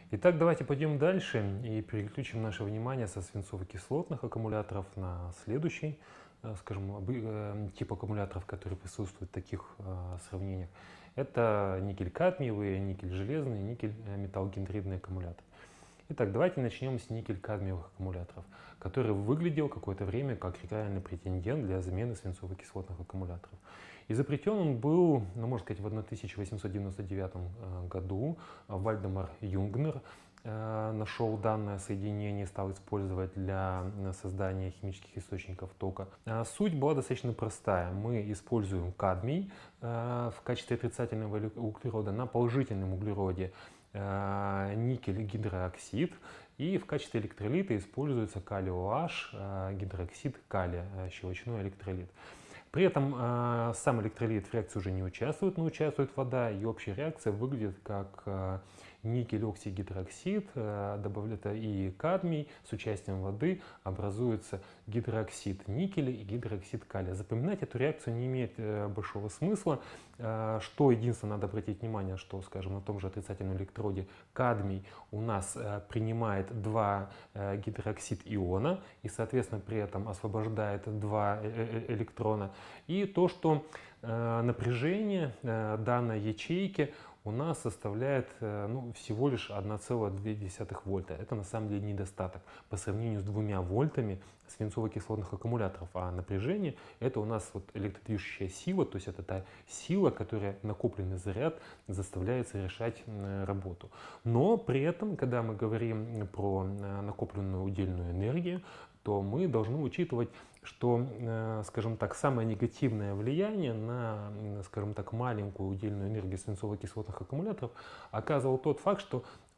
Итак, давайте пойдем дальше и переключим наше внимание со свинцово-кислотных аккумуляторов на следующий, скажем, тип аккумуляторов, который присутствует в таких сравнениях. Это никель-кадмиевые, никель-железные, никель-металлогидридные аккумуляторы. Итак, давайте начнем с никель-кадмиевых аккумуляторов, который выглядел какое-то время как реальный претендент для замены свинцово-кислотных аккумуляторов. Изобретен он был, ну, можно сказать, в 1899 году. Вальдемар Юнгнер нашел данное соединение и стал использовать для создания химических источников тока. Суть была достаточно простая. Мы используем кадмий в качестве отрицательного углерода на положительном углероде никель-гидрооксид, и в качестве электролита используется калий OH, гидроксид калия, щелочной электролит. При этом сам электролит в реакции уже не участвует, но участвует вода, и общая реакция выглядит как никель-оксигидроксид, добавляется и кадмий с участием воды, образуется гидроксид никеля и гидроксид калия. Запоминать эту реакцию не имеет большого смысла. Что единственное надо обратить внимание, что, скажем, на том же отрицательном электроде кадмий у нас принимает два гидроксид иона и, соответственно, при этом освобождает два электрона. И то, что напряжение данной ячейки у нас составляет всего лишь 1,2 вольта. Это на самом деле недостаток по сравнению с 2 вольтами свинцово-кислотных аккумуляторов. А напряжение это у нас вот электродвижущая сила, то есть это та сила, которая накопленный заряд заставляет совершать работу. Но при этом, когда мы говорим про накопленную удельную энергию, то мы должны учитывать, что, скажем так, самое негативное влияние на, скажем так, маленькую удельную энергию свинцово-кислотных аккумуляторов оказывал тот факт, что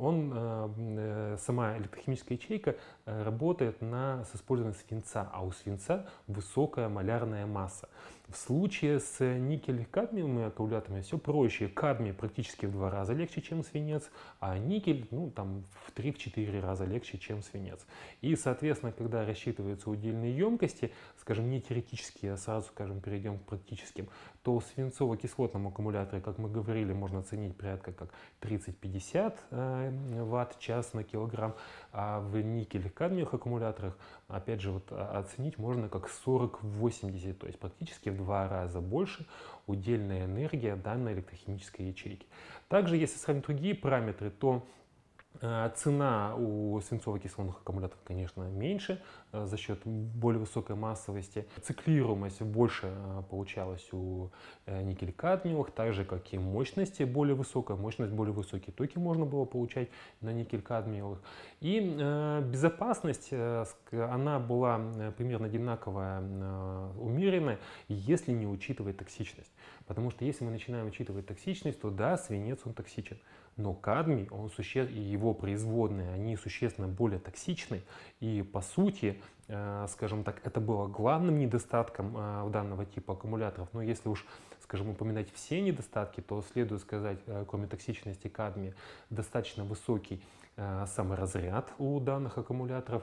сама электрохимическая ячейка работает с использованием свинца, а у свинца высокая малярная масса. В случае с никель-кадмиевыми аккумуляторами все проще. Кадмий практически в 2 раза легче, чем свинец, а никель там, в 3-4 раза легче, чем свинец. И, соответственно, когда рассчитываются удельные емкости, скажем, не теоретические, а сразу, скажем, перейдем к практическим, то в свинцово-кислотном аккумуляторе, как мы говорили, можно оценить порядка как 30-50 ватт-час на килограмм, а в никель-кадмиевых аккумуляторах, опять же, вот оценить можно как 40-80, то есть практически в 2 раза больше удельная энергия данной электрохимической ячейки. Также, если сравнить другие параметры, то цена у свинцово-кислотных аккумуляторов, конечно, меньше за счет более высокой массовости. Циклируемость больше получалась у никель-кадмиевых, так же как и мощность более высокая, более высокие токи можно было получать на никель-кадмиевых. И безопасность, она была примерно одинаковая, умеренная, если не учитывать токсичность. Потому что если мы начинаем учитывать токсичность, то да, свинец он токсичен. Но кадмий, и его производные, они существенно более токсичны. И по сути, скажем так, это было главным недостатком данного типа аккумуляторов. Но если уж, скажем, упоминать все недостатки, то следует сказать, кроме токсичности кадмия, достаточно высокий саморазряд у данных аккумуляторов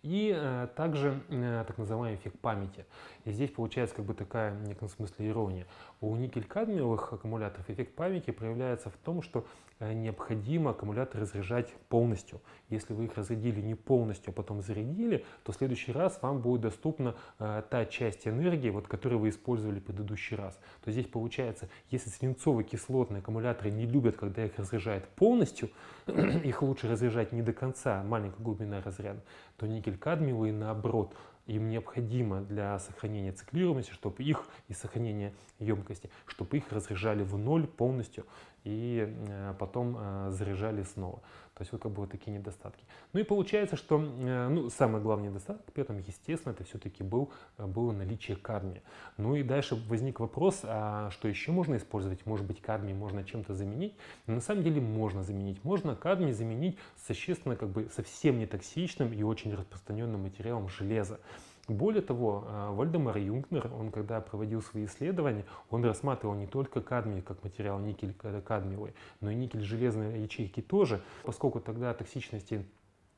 и также так называемый эффект памяти. И здесь получается как бы такая в неком смысле ирония. У никель-кадмиевых аккумуляторов эффект памяти проявляется в том, что необходимо аккумулятор разряжать полностью. Если вы их разрядили не полностью, а потом зарядили, то в следующий раз вам будет доступна та часть энергии, вот, которую вы использовали в предыдущий раз. То здесь получается, если свинцово-кислотные аккумуляторы не любят, когда их разряжают полностью, их лучше разряжать не до конца, маленькая глубина разряда, то никель-кадмиевые наоборот, им необходимо для сохранения циклируемости, чтобы их и сохранения емкости, чтобы их разряжали в ноль полностью и потом заряжали снова. То есть вот как бы вот такие недостатки. Ну и получается, что самый главный недостаток при этом, естественно, это все-таки было наличие кадмия. Ну и дальше возник вопрос, а что еще можно использовать? Может быть, кадмий можно чем-то заменить? Но на самом деле можно заменить. Можно кадмий заменить существенно как бы совсем не токсичным и очень распространенным материалом железа. Более того, Вальдемар Юнгнер, он когда проводил свои исследования, он рассматривал не только кадмий как материал никель-кадмиевый, но и никель-железные ячейки тоже, поскольку тогда токсичности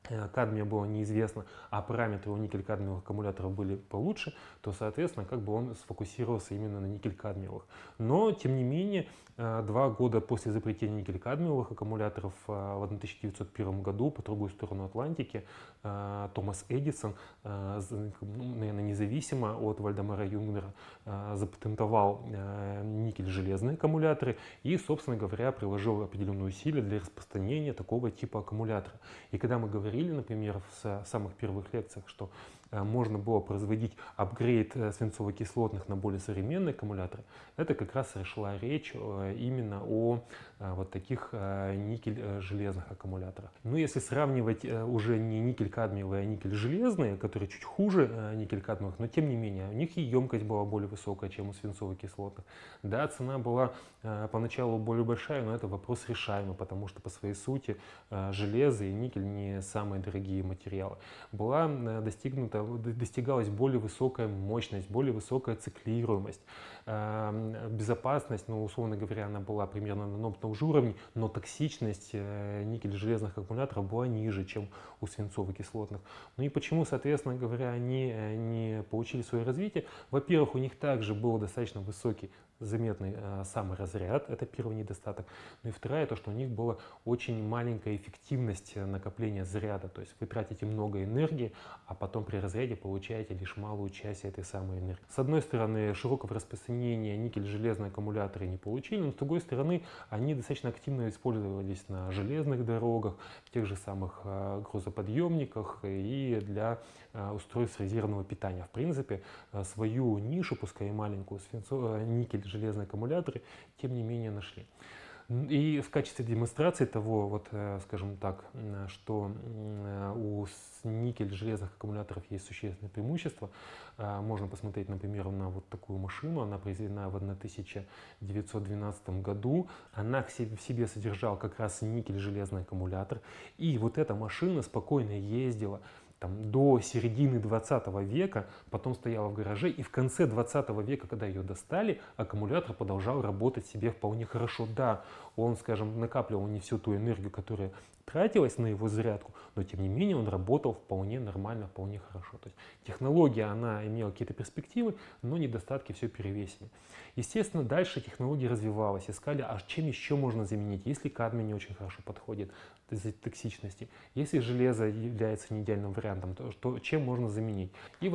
кадмия было неизвестно, а параметры у никель-кадмиевых аккумуляторов были получше, то, соответственно, как бы он сфокусировался именно на никель-кадмиевых. Но, тем не менее, 2 года после изобретения никель-кадмиевых аккумуляторов в 1901 году по другую сторону Атлантики Томас Эдисон, наверное, независимо от Вальдемара Юнгнера, запатентовал никель-железные аккумуляторы и, собственно говоря, приложил определенные усилия для распространения такого типа аккумулятора. И когда мы говорили, например, в самых первых лекциях, что можно было производить апгрейд свинцово-кислотных на более современные аккумуляторы, это как раз шла речь именно о вот таких никель-железных аккумуляторах. Но если сравнивать уже не никель-кадмиевые, а никель-железные, которые чуть хуже никель-кадмиевых, но тем не менее, у них и емкость была более высокая, чем у свинцово-кислотных. Да, цена была поначалу более большая, но это вопрос решаемый, потому что по своей сути железо и никель не самые дорогие материалы. Достигалась более высокая мощность, более высокая циклируемость, безопасность, ну, условно говоря, она была примерно на том же уровне, но токсичность никель-железных аккумуляторов была ниже, чем у свинцово-кислотных. Ну и почему, соответственно говоря, они не получили свое развитие? Во-первых, у них также был достаточно высокий заметный саморазряд, это первый недостаток. Ну и второе, то, что у них была очень маленькая эффективность накопления заряда, то есть вы тратите много энергии, а потом при разряде получаете лишь малую часть этой самой энергии. С одной стороны, широкого распространения никель-железные аккумуляторы не получили, но с другой стороны, они достаточно активно использовались на железных дорогах, в тех же самых грузоподъемниках и для устройств резервного питания. В принципе, свою нишу, пускай и маленькую, никель-железные аккумуляторы, тем не менее нашли. И в качестве демонстрации того, вот, скажем так, что у никель-железных аккумуляторов есть существенное преимущество, можно посмотреть, например, на вот такую машину. Она произведена в 1912 году. Она в себе содержала как раз никель-железный аккумулятор. И вот эта машина спокойно ездила там, до середины 20 века, потом стояла в гараже, и в конце 20 века, когда ее достали, аккумулятор продолжал работать себе вполне хорошо. Да, он, скажем, накапливал не всю ту энергию, которая тратилась на его зарядку, но тем не менее он работал вполне нормально, вполне хорошо. То есть технология, она имела какие-то перспективы, но недостатки все перевесили. Естественно, дальше технология развивалась, искали, а чем еще можно заменить, если кадмий не очень хорошо подходит из-за токсичности, если железо является не идеальным вариантом, то чем можно заменить. И в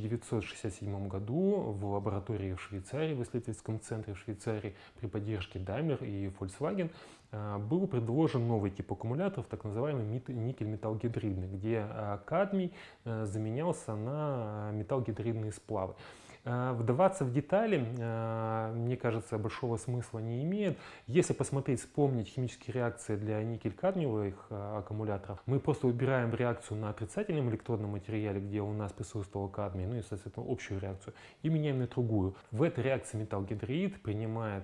1967 году в лаборатории в Швейцарии, в исследовательском центре в Швейцарии при поддержке Daimler и Volkswagen был предложен новый тип аккумуляторов, так называемый никель-металл-гидридный, где кадмий заменялся на металл-гидридные сплавы. Вдаваться в детали, мне кажется, большого смысла не имеет. Если посмотреть, вспомнить химические реакции для никель-кадмиевых аккумуляторов, мы просто выбираем реакцию на отрицательном электродном материале, где у нас присутствовал кадмий, ну и, соответственно, общую реакцию, и меняем на другую. В этой реакции металл-гидрид принимает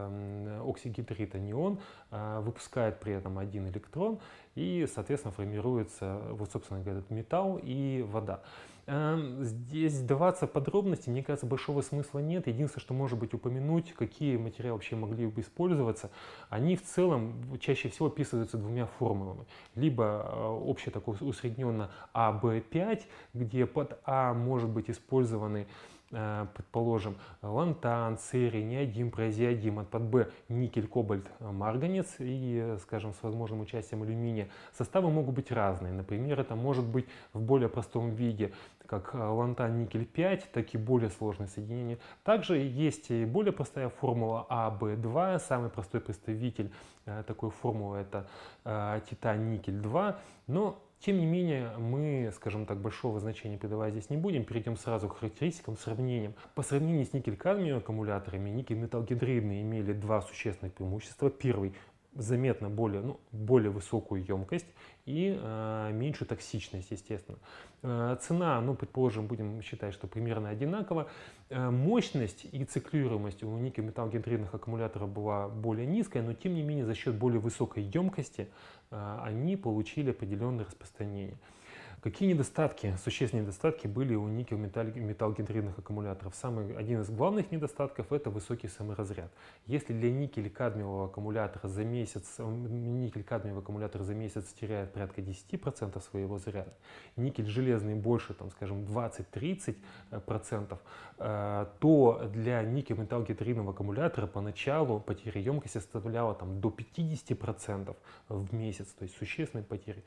оксигидрид анион, выпускает при этом один электрон, и, соответственно, формируется, вот, собственно говоря, этот металл и вода. Здесь вдаваться в подробности, мне кажется, большого смысла нет. Единственное, что может быть упомянуть, какие материалы вообще могли бы использоваться, они в целом чаще всего описываются двумя формулами. Либо общее такое усредненно АБ5, где под А может быть использованы, предположим, лантан, церий, неодим, прозиодим, под Б никель, кобальт, марганец и, скажем, с возможным участием алюминия. Составы могут быть разные. Например, это может быть в более простом виде, как лантан, никель 5, так и более сложные соединения. Также есть и более простая формула АБ2, самый простой представитель такой формулы это титан, никель 2, но тем не менее, мы, скажем так, большого значения придавать здесь не будем, перейдем сразу к характеристикам, сравнениям. По сравнению с никель-кадмиевыми аккумуляторами, никель-металл-гидридные имели два существенных преимущества. Первый — заметно более высокую емкость и меньшую токсичность, естественно. Цена, предположим, будем считать, что примерно одинакова. Мощность и циклируемость у никель-металл-гидридных аккумуляторов была более низкая, но тем не менее за счет более высокой емкости они получили определенное распространение. Какие недостатки, существенные недостатки были у никель-металл-гидридных аккумуляторов? Один из главных недостатков — это высокий саморазряд. Если для никель-кадмиевого аккумулятора за месяц, никель-кадмиевый аккумулятор за месяц теряет порядка 10% своего заряда, никель-железный больше, там, скажем, 20-30%, то для никель-металл-гидридного аккумулятора поначалу потеря емкости составляла там, до 50% в месяц, то есть существенные потери.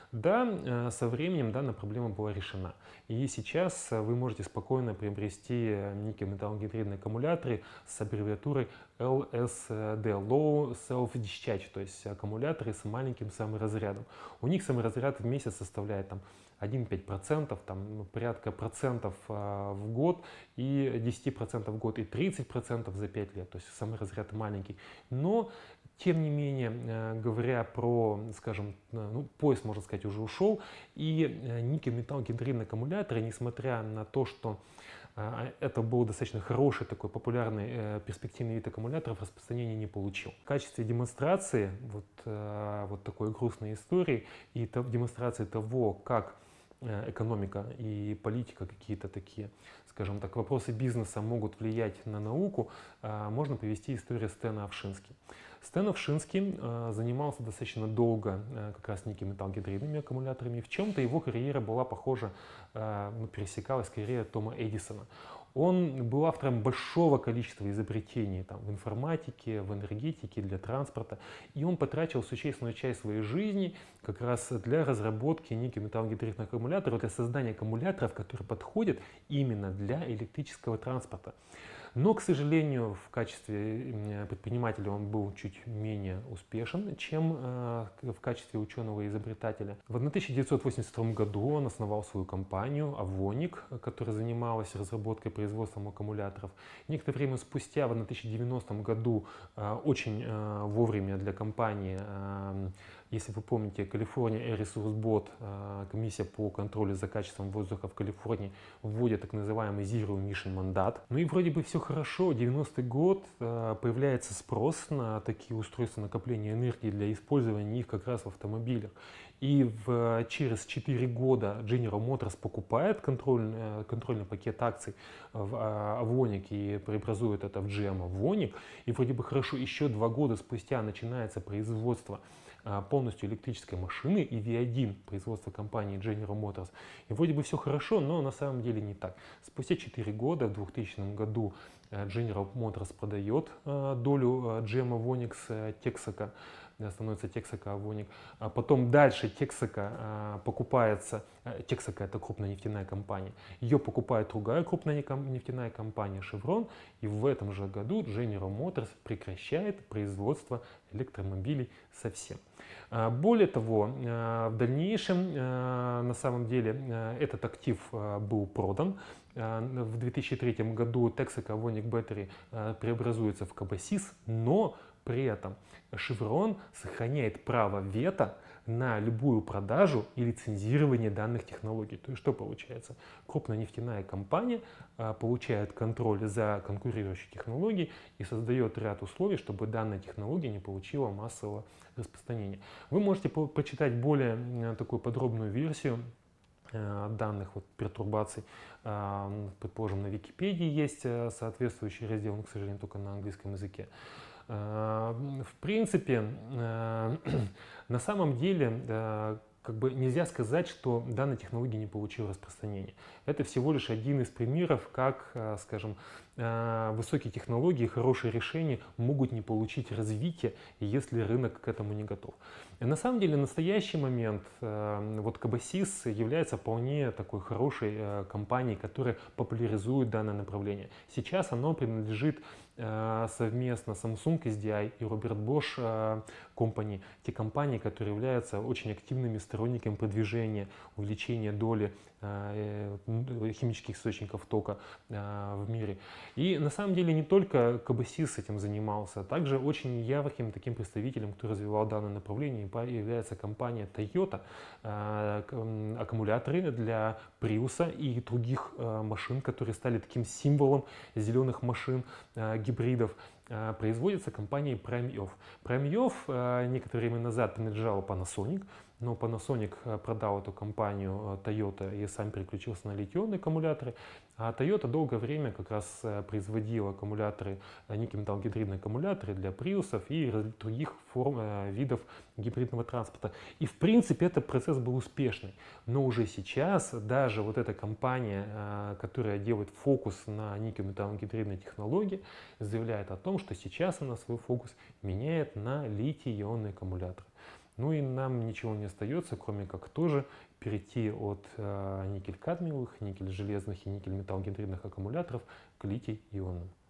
Да, со временем данная проблема была решена. И сейчас вы можете спокойно приобрести никель-металлогидридные аккумуляторы с аббревиатурой LSD, Low Self Discharge, то есть аккумуляторы с маленьким саморазрядом. У них саморазряд в месяц составляет там 1,5%, там, порядка процентов в год, и 10% в год, и 30% за 5 лет. То есть саморазряд маленький. Но тем не менее, говоря про, скажем, поезд, можно сказать, уже ушел, и никель-металл-гидридные аккумуляторы, несмотря на то, что это был достаточно хороший, такой популярный, перспективный вид аккумуляторов, распространения не получил. В качестве демонстрации вот такой грустной истории и демонстрации того, как экономика и политика, какие-то такие, скажем так, вопросы бизнеса могут влиять на науку, можно привести историю Стэна Овшински. Стэн Овшински занимался достаточно долго как раз никель-металл-гидридными аккумуляторами. В чем-то его карьера была похожа, пересекалась с карьерой Тома Эдисона. Он был автором большого количества изобретений там, в информатике, в энергетике, для транспорта. И он потратил существенную часть своей жизни как раз для разработки никель-металл-гидридных аккумуляторов, для создания аккумуляторов, которые подходят именно для электрического транспорта. Но, к сожалению, в качестве предпринимателя он был чуть менее успешен, чем в качестве ученого и изобретателя. В 1982 году он основал свою компанию Avonic, которая занималась разработкой и производством аккумуляторов. Некоторое время спустя, в 1990 году, очень вовремя для компании, если вы помните, California Air Resource Board, комиссия по контролю за качеством воздуха в Калифорнии, вводит так называемый Zero Emission мандат. Ну и вроде бы все хорошо. 90-й год, появляется спрос на такие устройства накопления энергии для использования их как раз в автомобилях. И через 4 года General Motors покупает контрольный пакет акций в Avonic и преобразует это в GM Avonic. И вроде бы хорошо, еще 2 года спустя начинается производство полностью электрической машины и V1 производства компании General Motors. И вроде бы все хорошо, но на самом деле не так. Спустя 4 года, в 2000 году, General Motors продает долю GM Avonic с Texaco, становится Texaco Avonic. Потом дальше Texaco покупается, Texaco — это крупная нефтяная компания, ее покупает другая крупная нефтяная компания Chevron, и в этом же году General Motors прекращает производство электромобилей совсем. Более того, в дальнейшем, на самом деле, этот актив был продан. В 2003 году Texaco Avonic Battery преобразуется в Cabasis, но при этом Chevron сохраняет право вето на любую продажу и лицензирование данных технологий. То есть что получается? Крупная нефтяная компания получает контроль за конкурирующей технологией и создает ряд условий, чтобы данная технология не получила массового распространения. Вы можете почитать более такую подробную версию данных пертурбаций, предположим, на Википедии есть соответствующий раздел, но, к сожалению, только на английском языке. В принципе, на самом деле, нельзя сказать, что данная технология не получила распространения. Это всего лишь один из примеров, как, скажем, высокие технологии, хорошие решения могут не получить развитие, если рынок к этому не готов. И на самом деле, в настоящий момент Cabasis является вполне такой хорошей компанией, которая популяризует данное направление. Сейчас оно принадлежит совместно Samsung SDI и Robert Bosch Company, те компании, которые являются очень активными сторонниками продвижения, увеличения доли химических источников тока в мире. И на самом деле не только Cabasis этим занимался, также очень ярким таким представителем, кто развивал данное направление, является компания Toyota, аккумуляторы для Prius и других машин, которые стали таким символом зеленых машин, гибридов. производится компанией PrimeEOF. PrimeEOF некоторое время назад принадлежала Panasonic, но Panasonic продал эту компанию Toyota и сам переключился на литий-ионные аккумуляторы. А Toyota долгое время как раз производила аккумуляторы, никель-металлогидридные аккумуляторы для приусов и других видов гибридного транспорта. И в принципе этот процесс был успешный. Но уже сейчас даже вот эта компания, которая делает фокус на никель-металлогидридные технологии, заявляет о том, что сейчас она свой фокус меняет на литий-ионные аккумуляторы. Ну и нам ничего не остается, кроме как тоже перейти от никель-кадмиевых, никель-железных и никель-металлогидридных аккумуляторов к литий-ионным.